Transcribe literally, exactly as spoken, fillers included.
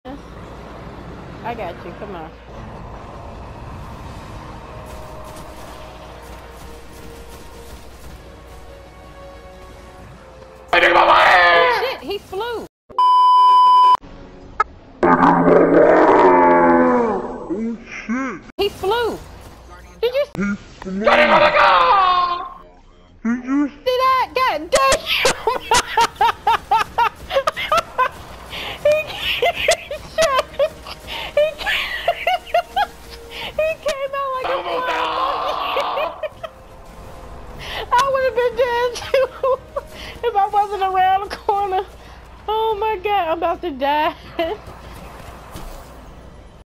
I got you. Come on. Oh, shit, he flew. Oh shit. He flew. Did you He flew. Did you see that? God damn. he, he, he came out like a flying monkey. I would have been dead too if I wasn't around the corner. Oh my God, I'm about to die.